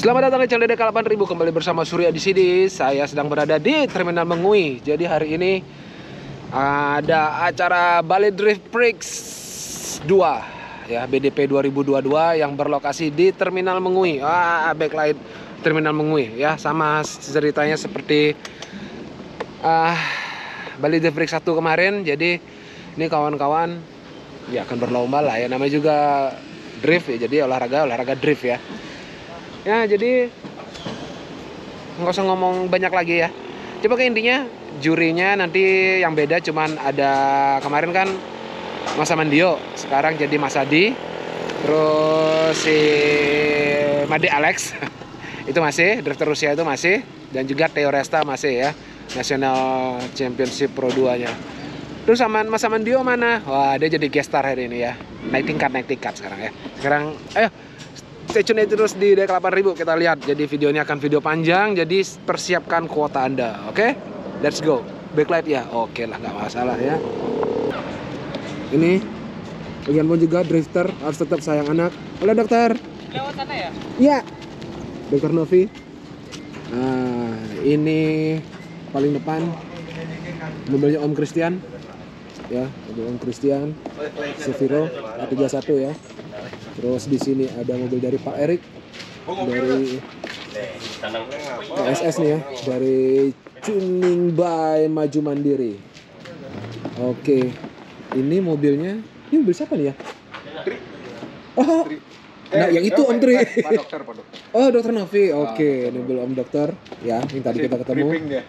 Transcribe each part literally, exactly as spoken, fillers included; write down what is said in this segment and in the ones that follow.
Selamat datang di channel D D K delapan ribu, kembali bersama Surya di sini. Saya sedang berada di Terminal Mengui. Jadi hari ini ada acara Bali Drift Prix dua ya, B D P dua ribu dua puluh dua yang berlokasi di Terminal Mengui. Ah, backlight Terminal Mengui ya, sama ceritanya seperti uh, Bali Drift Prix satu kemarin. Jadi ini kawan-kawan ya akan berlomba lah ya, namanya juga drift ya, jadi olahraga olahraga drift ya. Ya jadi nggak usah ngomong banyak lagi ya. Coba ke intinya, jurinya nanti yang beda cuman ada kemarin kan Mas Amandio, sekarang jadi Mas Adi, terus si Made Alex itu masih, drifter Rusia itu masih, dan juga Theo Resta masih ya, National Championship Pro dua nya. Terus sama Mas Amandio mana? Wah, dia jadi guest star hari ini ya. Naik tingkat, naik tingkat sekarang ya. Sekarang ayo stay tune terus di D D K delapan ribu, kita lihat. Jadi videonya akan video panjang, jadi persiapkan kuota Anda. Oke? Okay? Let's go. Backlight ya. Oke okay lah, nggak masalah ya. Ini bagian pun juga drifter harus tetap sayang anak. Halo dokter. Lewat sana ya? Iya. Dokter Novi. Nah, ini paling depan mobilnya Om Christian. Ya, mobil Om Christian Seviro A tiga puluh satu ya. Terus di sini ada mobil dari Pak Erik dari K S S nih ya, dari Tuning by Maju Mandiri. Oke, ini mobilnya, ini mobil siapa nih ya? Oh, nah yang itu Om Tri. Pak dokter, Pak dokter. Oh, dokter Novi. Oke, ini mobil Om Dokter ya, yang tadi kita ketemu.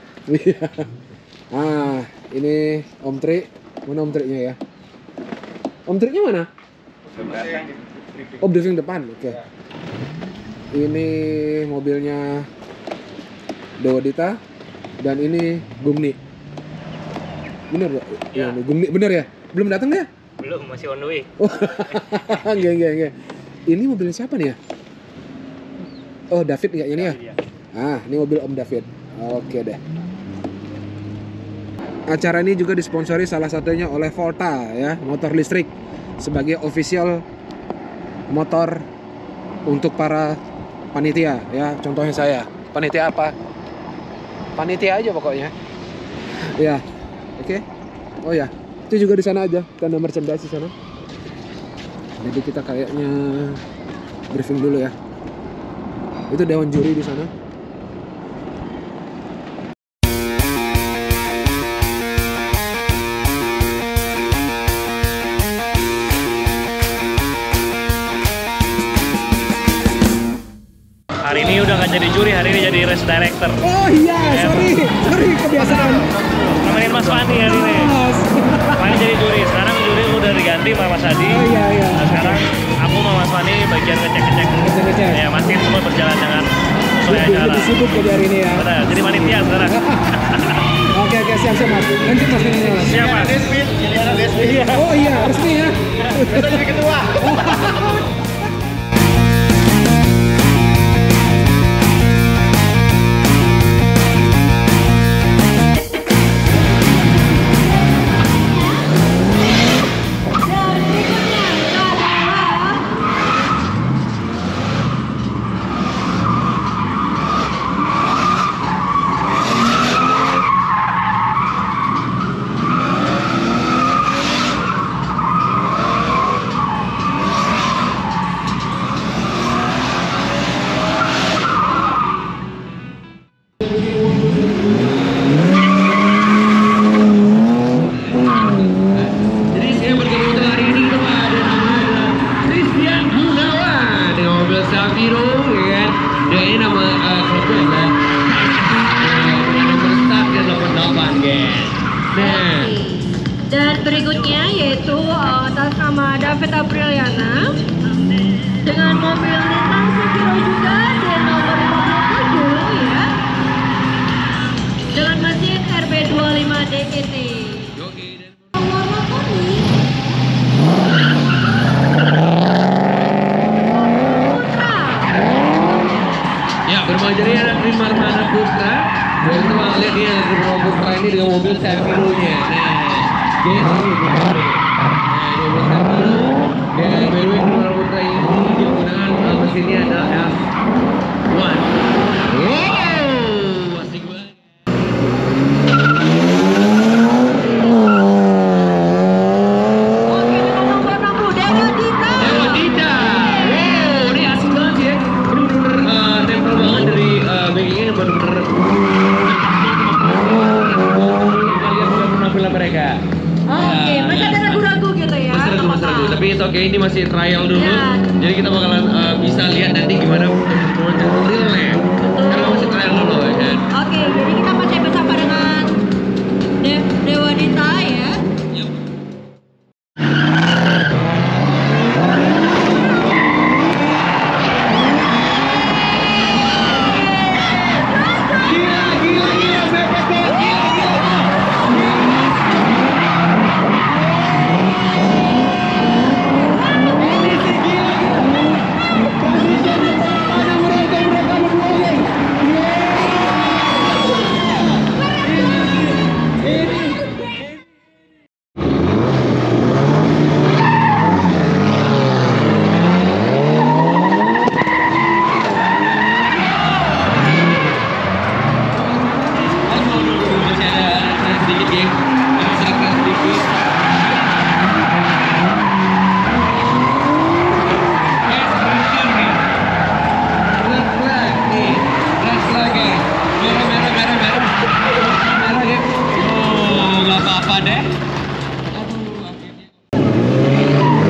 Ah, ini Om Tri. Mana Om Tri-nya ya? Om Tri-nya mana? Oh, briefing depan. Oke. Okay. Ini mobilnya Dewadita dan ini Gungni. Bener ya? Ya. Gungni bener ya? Belum datang ya? Belum, masih on the way. Oh, enggak, enggak, enggak. Ini mobilnya siapa nih ya? Oh, David enggak ini ya? Ah, ini mobil Om David. Oke deh. Acara ini juga disponsori salah satunya oleh Volta ya, motor listrik, sebagai official motor untuk para panitia ya. Contohnya saya, panitia apa? Panitia aja pokoknya. Ya, oke. Okay. Oh ya, itu juga di sana aja, tanda merchandise di sana. Jadi kita kayaknya briefing dulu ya. Itu dewan juri di sana. Hari ini udah nggak jadi juri, hari ini jadi race director. Oh iya, sorry, sorry kebiasaan. Nemenin Mas Fani hari ini. Fani jadi juri, sekarang juri udah diganti sama Mas Adi. Oh iya iya. Nah, sekarang aku sama Mas Fani bagian ngecek-ngecek. Ngecek-ngecek. Ya, mastiin semua berjalan dengan sesuai acara. Lebih sibuk jadi hari ini ya. Benar, jadi panitia sekarang. Oke oke, siap siap Mas. Lanjut Mas ini Mas. Siap Mas. Oh iya, resmi ya. Besok jadi ketua. Dan berikutnya yaitu uh, atas nama David Apriliana dengan mobil Nissan Seviro juga dan nomor lima puluh tujuh ya, dengan mesin R B dua puluh lima D G T. Warna kuning. Ya, bermajari anak Rimardana Putra. Dan kita lihat dia Rimardana Putra ini dengan mobil Seviro-nya. Nah, jadi ini, nah, ini mobil Seviro. Dan by the way, Rimardana Putra ini dia Dan uh, mesinnya adalah F satu. Wow, asik banget. Oke, dengan nomor enam puluh Dewa Dita. Dewa Dita. Wow, ini asik banget sih ya. Ini bener-bener uh, tempel banget dari uh, backingnya bener-bener. Kita lihat penampilan mereka. Oke, masih ada ragu-ragu gitu ya. Masih ragu, masih ragu. Tapi itu oke, ini masih trial dulu. Ya. Jadi kita bakalan uh, bisa lihat nanti gimana performance yang realnya. Karena masih trial dulu ya kan. Oke, jadi kita masih bersama dengan De- Dewa Dita ya. Gila, gila, gila, mepet banget, gila, gila. Ini sih gila, gila. Posisinya pada mereka, mereka berdua nih. Ini, ini. Aduh, aduh, aduh, masih ada ada sedikit geng, ada sedikit sedikit. Eh, sebentar nih. Flag, flag nih, flag, flag geng. Merah, merah, merah, merah. Merah geng. Oh, nggak apa-apa deh. Aduh, akhirnya.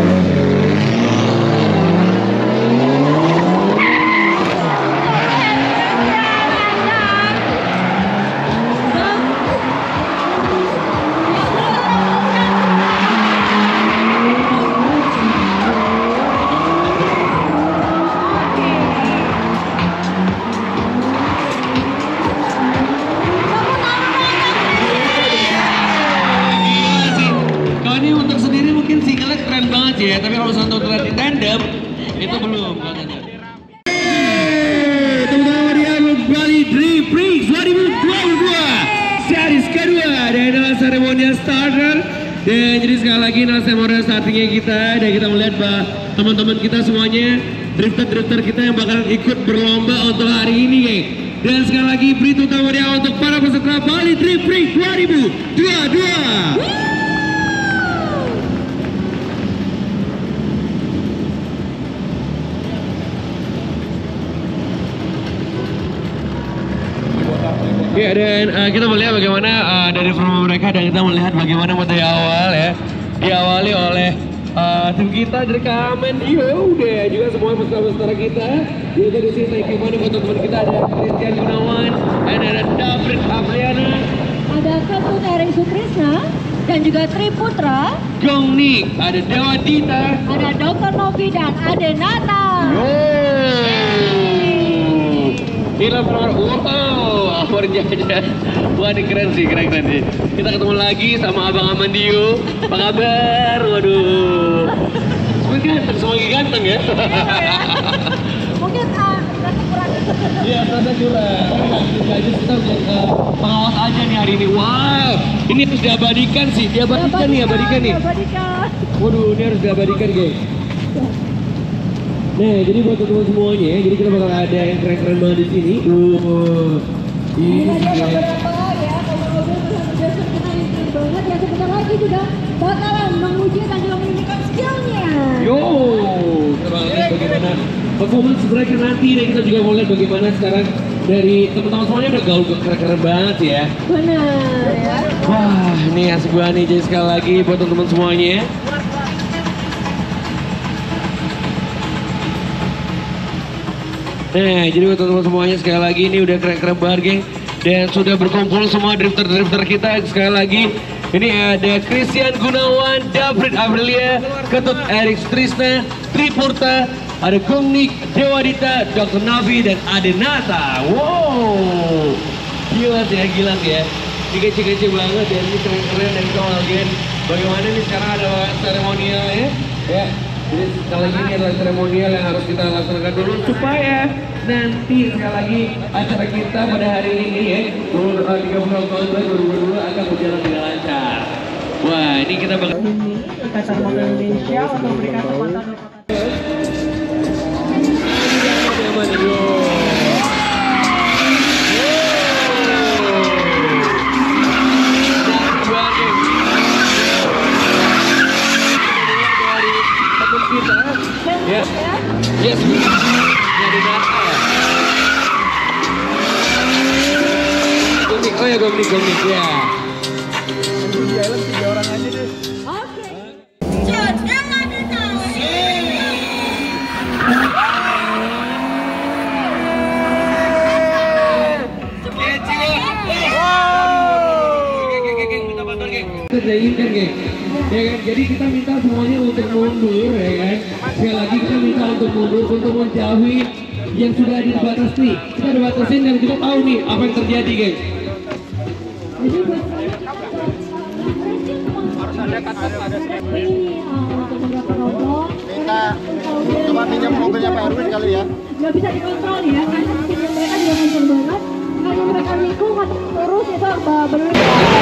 Gila sih. Kalau ini untuk sendiri mungkin singlenya keren banget sih ya, tapi kalau misalnya untuk lihat di tandem itu belum katanya. Tepuk tangan meriah untuk Bali Dream Prix dua ribu dua puluh dua series kedua dan adalah seremonial starter. Dan jadi sekali lagi adalah seremonial startingnya kita dan kita melihat bahwa teman-teman kita semuanya drifter-drifter kita yang bakalan ikut berlomba untuk hari ini geng. Dan sekali lagi beri tepuk tangan meriah untuk para peserta Bali Dream Prix dua ribu dua puluh dua. Ya dan uh, kita melihat bagaimana uh, dari performa mereka dan kita melihat bagaimana materi awal ya diawali oleh uh, tim kita dari Kamendio deh juga semua peserta-peserta kita yaitu di sini thank you banget buat teman kita ada Christian Gunawan dan ada David Apriana, Ada Ketut Eri Sutrisna dan juga Tri Putra. Gong Nik, ada Dewa Dita. Ada Dokter Novi dan Ade Nata. Yo. Gila bro, wow, awar jajan. Wah ini keren sih, keren keren sih. Kita ketemu lagi sama Abang Amandio. Apa kabar? Waduh. Semua ganteng, semua lagi ganteng ya. Mungkin uh, rasa kurang. Iya, rasa curang. Jadi kita uh, pengawas aja nih hari ini. Wow, ini harus diabadikan sih, diabadikan nih, abadikan nih. Diabadikan. Waduh, ini harus diabadikan guys. Nah, jadi buat teman-teman semuanya, jadi kita bakal ada yang keren-keren banget di sini. Uh, ini Ini dia dia. beberapa ya, mobil-mobil berhasil kita yang keren banget yang sebentar lagi juga bakalan menguji dan juga menunjukkan skillnya. Yo, kita lihat bagaimana performance mereka nanti dan kita juga mau lihat bagaimana sekarang dari teman-teman semuanya udah gaul keren-keren banget ya. Benar ya. Wah, ini asik banget nih. Jadi sekali lagi buat teman-teman semuanya. Nah, jadi buat teman-teman semuanya sekali lagi ini udah keren-keren banget, geng. Dan sudah berkumpul semua drifter-drifter kita sekali lagi. Ini ada Christian Gunawan, David Aprilia, Ketut Erik Trisna, Tripurta, ada Gong Nik, Dewa Dita, Dokter Navi, dan Adenata. Wow, gila sih ya, gila sih ya. Ini kece-kece banget ya, ini keren-keren dan kita mau lihat bagaimana nih sekarang ada seremonial ya. Ya, jadi sekali lagi ini adalah seremonial yang harus kita laksanakan dulu supaya nanti sekali lagi acara kita pada hari ini ya, tiga puluh Oktober dua ribu dua puluh dua akan berjalan dengan lancar. Wah, ini kita bakal Ikatan Mobil Indonesia untuk memberikan kesempatan Yes, yes, dari data ya. Gomik, oh ya gomik, gomik ya. Tiga orang aja deh. Terjadikan geng, ya kan? Jadi kita minta semuanya untuk mundur, ya kan? Sekali lagi kita minta untuk mundur untuk menjauhi yang sudah dibatasi. Kita dibatasin dan kita tahu nih apa yang terjadi, geng. Minta coba pinjam mobilnya Pak Erwin kali ya. Nggak bisa dikontrol ya, karena mesinnya mereka juga kenceng banget. Kalau mereka nikung atau terus itu bener.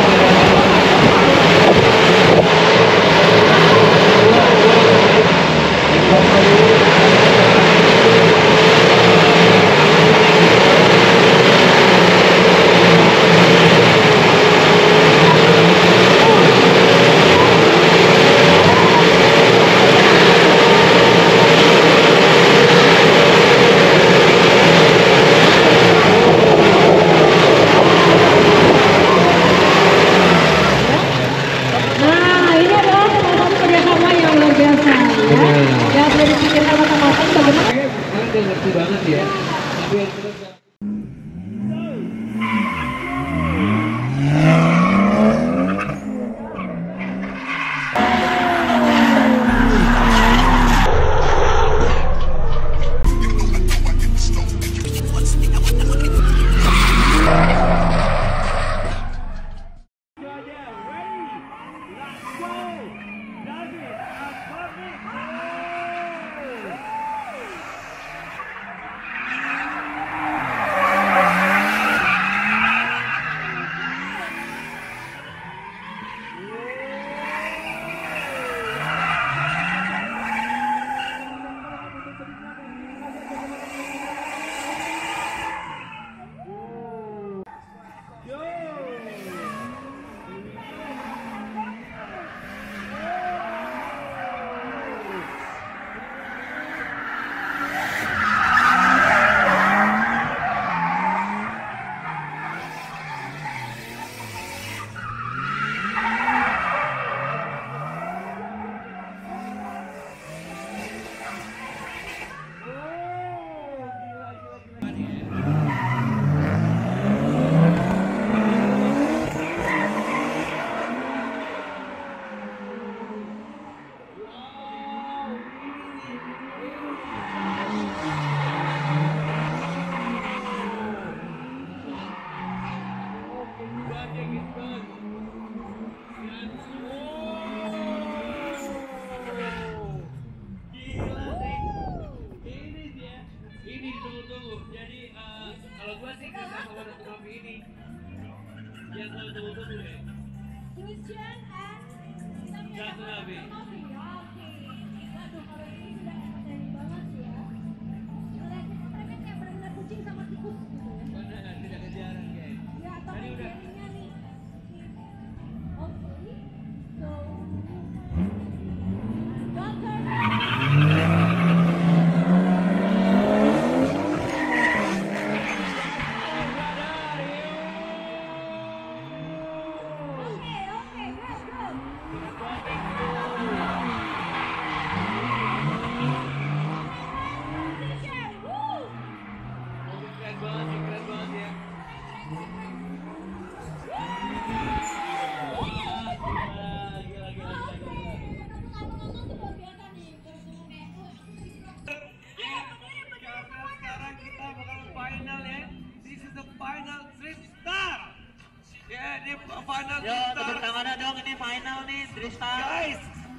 Yo, tepuk tangannya dong, ini final nih, Dristar. Guys,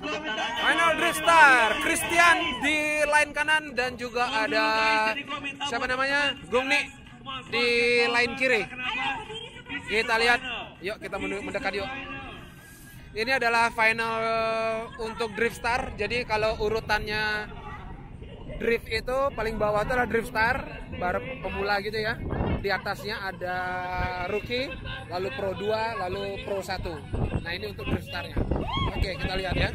Final Dristar, Christian di line kanan dan juga ada siapa namanya? Gungni di line kiri. Kita lihat, yuk kita mendekat yuk. Ini adalah final untuk Driftstar. Jadi kalau urutannya drift itu paling bawah itu adalah drift star, baru pemula gitu ya. Di atasnya ada rookie, lalu pro dua, lalu pro satu. Nah ini untuk drift starnya. Oke, kita lihat ya.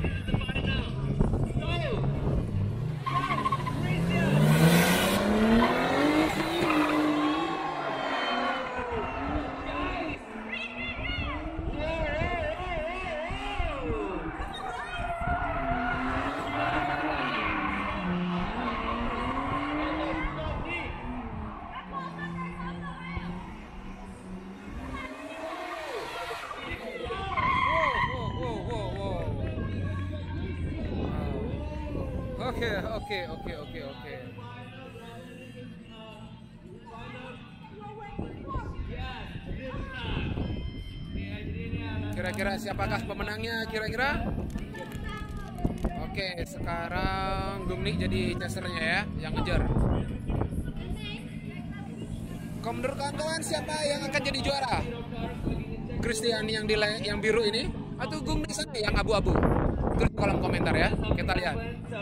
Oke, oke, oke, oke, oke. Kira-kira siapakah pemenangnya kira-kira? Oke, sekarang Gumnik jadi chasernya ya, yang ngejar. Kalau menurut kawan-kawan siapa yang akan jadi juara? Christian yang di yang biru ini atau Gumnik sana yang abu-abu? Tulis kolom komentar ya, kita lihat.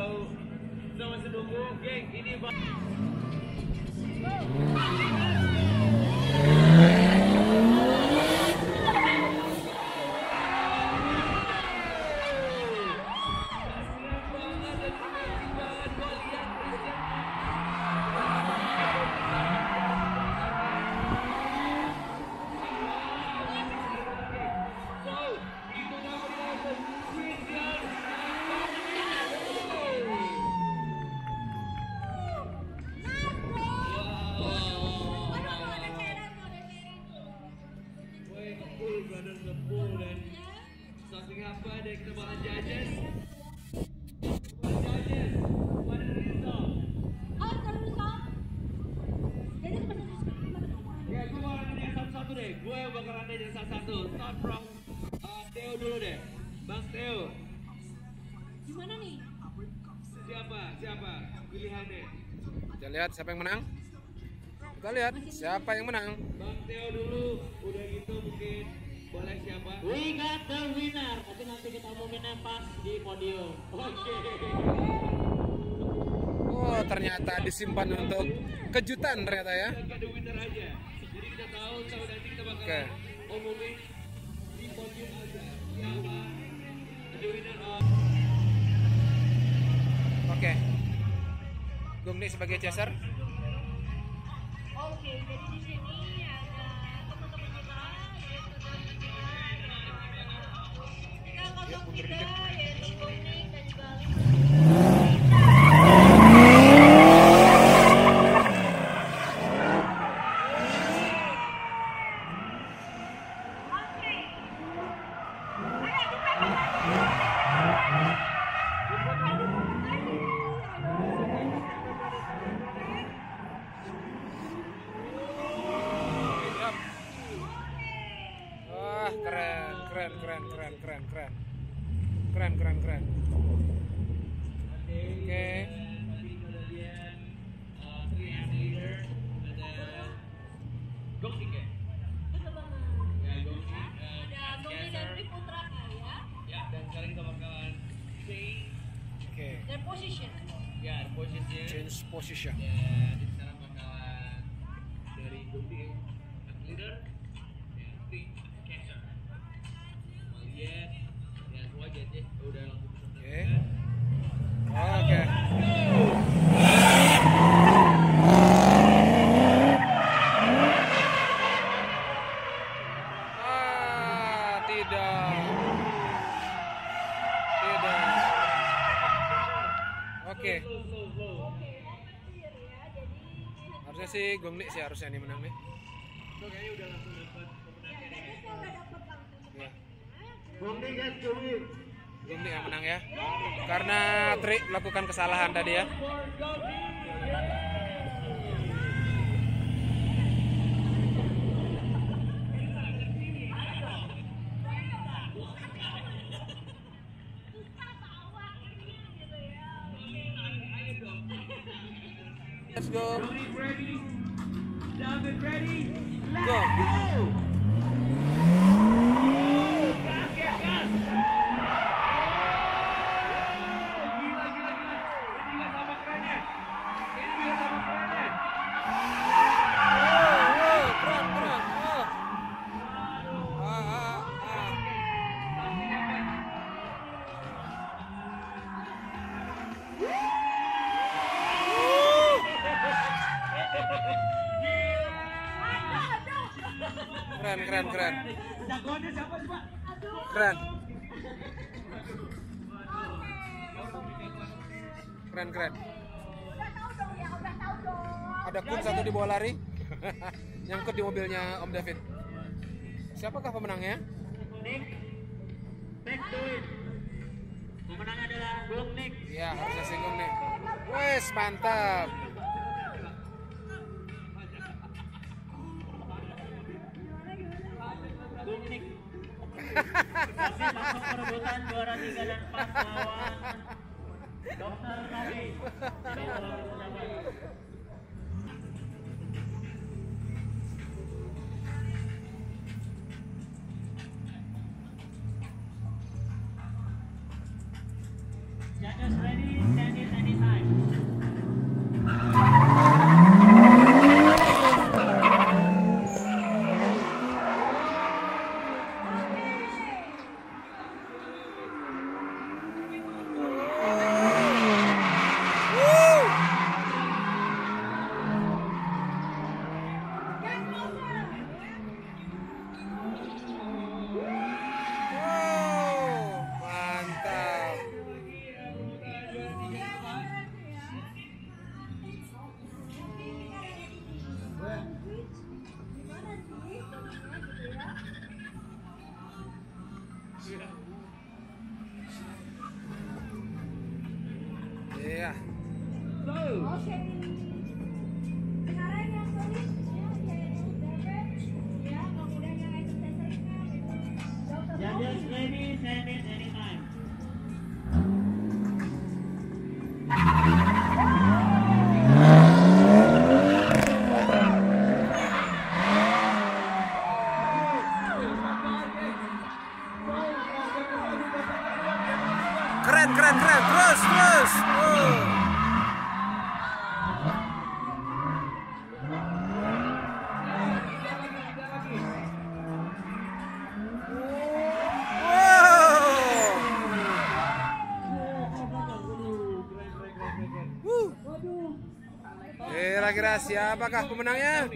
Apa deh kita bakal judges. Ya, gue bakal nanya satu-satu deh. Gue bakal nanya satu-satu. Start from uh, Theo dulu deh. Bang Theo. Gimana nih? Siapa? Siapa? Pilihannya. Kita lihat siapa yang menang. Kita lihat siapa yang menang. Bang Theo dulu. Udah gitu mungkin boleh siapa? We got the winner. Tapi nanti kita umuminnya pas di podium. Oke. Oh, ternyata disimpan untuk kejutan ternyata ya. Kita ada winner aja. Jadi kita tahu kalau nanti kita bakal Oke. umumin di podium aja. Siapa? Ada winner of Oke. Gumnik sebagai chaser. Oke, jadi di sini ada teman-teman kita yaitu tiga yaitu Gumnik dan juga Wah, keren, keren, keren, keren, keren, keren. Keren, keren, keren. Oke. Gongsi ya? betul banget. Ya, Gongsi. Ada Gumnik dan Dwi Putra ya. Ya, dan sekarang kita bakalan change Oke. Dan position. ya posisinya. Change position. Ya, jadi sekarang bakalan dari Gongsi leader, ya, Dwi cancer. Mau lihat, ya semua aja deh. Udah langsung bisa. Oke. Oke. Ah, tidak. Tidak. Oke. Harusnya sih Gumnik sih harusnya nih menang nih. Itu kayaknya udah langsung dapat pemenangnya nih. Ya. Gumnik guys, Gumnik. Gumnik yang menang ya. Karena Trik melakukan kesalahan tadi ya. Let's go. Ready? David ready? Go. Gas, gas, gas! Gila, gila, gila. Ini gila sama kerennya. keren, keren, keren. Jagoannya siapa sih, Pak? Keren. Keren, keren. Ada kun satu di bawah lari. Nyangkut di mobilnya Om David. Siapakah pemenangnya? Nick. Back to it. Pemenang adalah Bung Nick. Iya, harusnya singgung nih. Wes, mantap. Bung Nick. Masih masuk perebutan juara tiga dan empat lawan Dokter Nabi. Judges ready, stand in anytime. Iya. Oke. Sekarang yang sulit ya, yaitu David. Ya, kemudian yang exercise-nya Dokter Judges ready, stand in anytime. Keren, keren, keren. Terus, terus. Oh. Kira-kira siapakah pemenangnya?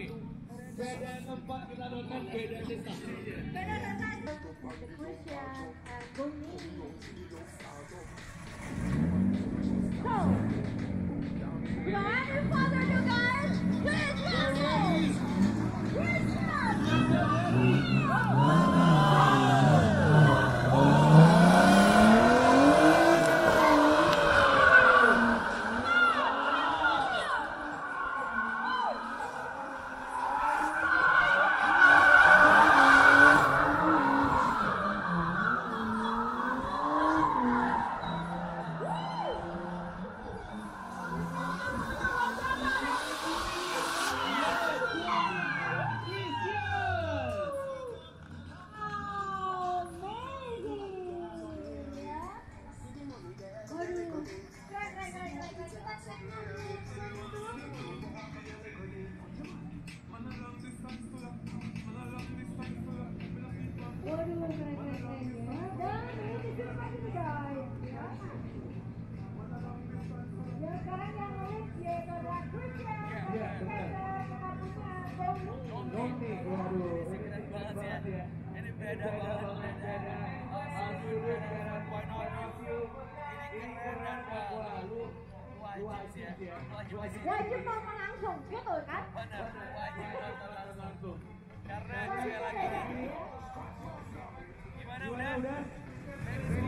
Wajib nonton langsung, gitu kan? Karena sekali lagi gimana udah?